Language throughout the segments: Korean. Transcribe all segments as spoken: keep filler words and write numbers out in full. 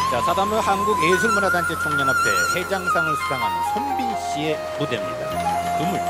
자, 사담로 한국예술문화단체 총연합회 회장상을 수상한 손빈 씨의 무대입니다. 그물.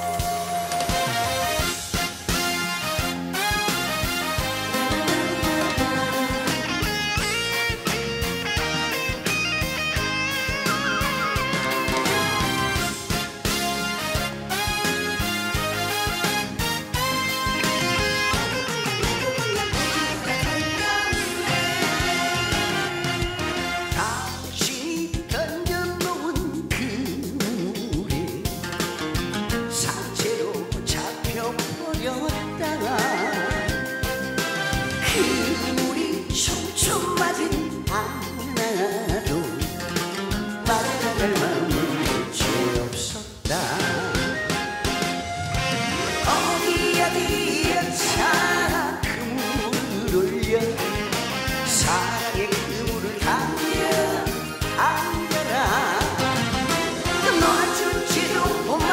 그물이 촘촘 맞은 않아도 말아갈 마음은 죄 없었다. 어디 어디야 차 그물을 올려 사랑의 그물을 당겨 안겨라. 놔주지도 마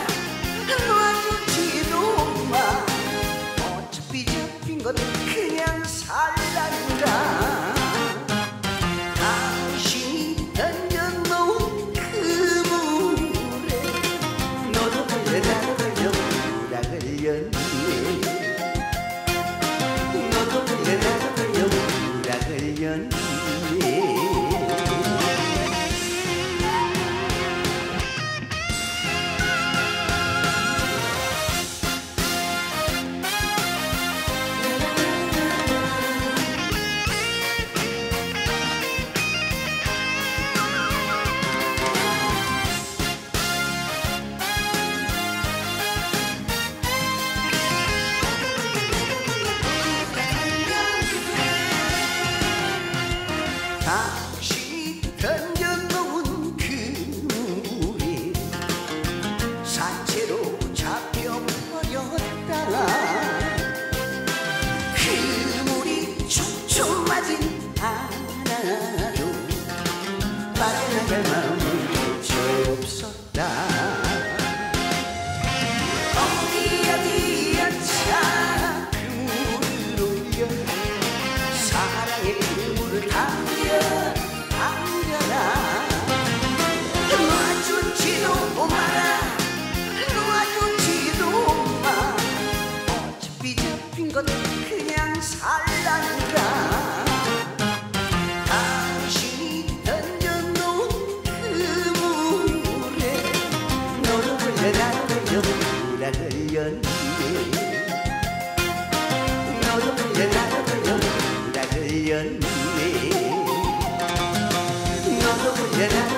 놔주지도 마 어차피 잡힌 건 그냥 살란다. 당신이 던져놓은 그물에 너도 걸려 나도 걸려 우라 걸렸네. 너도 걸려 나도 걸려 우라 걸렸네. 당신이 던져놓은 그물이 산채로 잡혀버렸다. 그물이 촘촘 맞은 않아도 빠져나갈 마음은 죄 없었다. 어디 어디야 차 그물을 올려 사랑의 그물을 당겨 안겨라. 놔주지도 마라 놔주지도 마 어차피 잡힌 건 그냥 살란다. 당신이 던져놓은 그물에 너도 걸려 나도 걸려 우라 걸렸네. 너도 걸려 나도 걸려 우라 걸렸네. 너도 걸려 나도